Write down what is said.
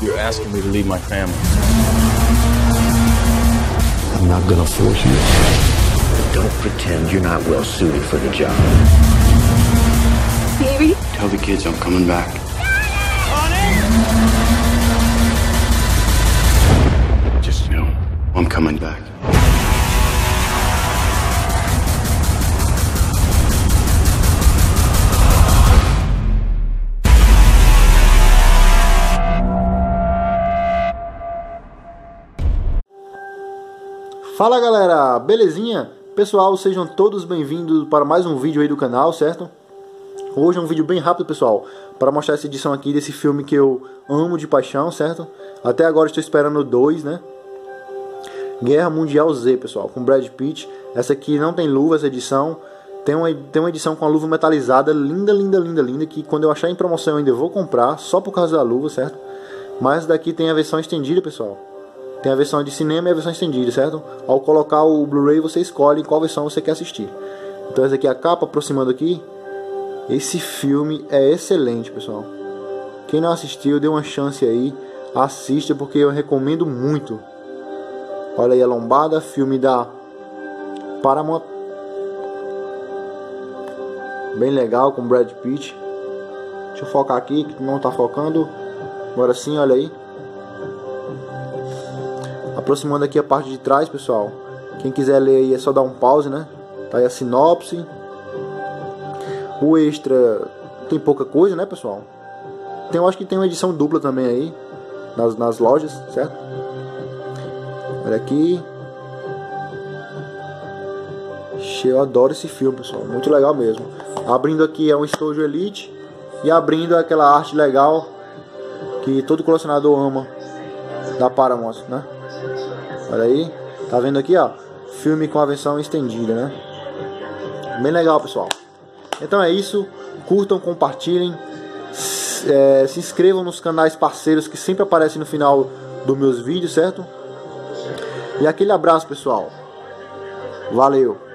You're asking me to leave my family. I'm not gonna force you. Don't pretend you're not well suited for the job. Baby? Tell the kids I'm coming back. Just know I'm coming back. Fala galera, belezinha? Pessoal, sejam todos bem-vindos para mais um vídeo aí do canal, certo? Hoje é um vídeo bem rápido, pessoal, para mostrar essa edição aqui desse filme que eu amo de paixão, certo? Até agora estou esperando o 2, né? Guerra Mundial Z, pessoal, com Brad Pitt. Essa aqui não tem luva, essa edição. Tem uma edição com a luva metalizada, linda, linda, linda, linda, que quando eu achar em promoção eu ainda vou comprar, só por causa da luva, certo? Mas daqui tem a versão estendida, pessoal. Tem a versão de cinema e a versão estendida, certo? Ao colocar o Blu-ray você escolhe qual versão você quer assistir. Então essa aqui é a capa, aproximando aqui. Esse filme é excelente, pessoal. Quem não assistiu, dê uma chance aí. Assista porque eu recomendo muito. Olha aí a lombada, filme da Paramount. Bem legal, com Brad Pitt. Deixa eu focar aqui, que não tá focando. Agora sim, olha aí. Aproximando aqui a parte de trás, pessoal. Quem quiser ler aí é só dar um pause, né? Tá aí a sinopse. O extra tem pouca coisa, né, pessoal? Eu acho que tem uma edição dupla também aí nas lojas, certo? Olha aqui. Eu adoro esse filme, pessoal. Muito legal mesmo. Abrindo aqui é um estojo Elite. E abrindo aquela arte legal que todo colecionador ama, da Paramount, né? Olha aí, tá vendo aqui, ó, filme com a versão estendida, né? Bem legal, pessoal. Então é isso, curtam, compartilhem, se inscrevam nos canais parceiros que sempre aparecem no final dos meus vídeos, certo? E aquele abraço, pessoal. Valeu!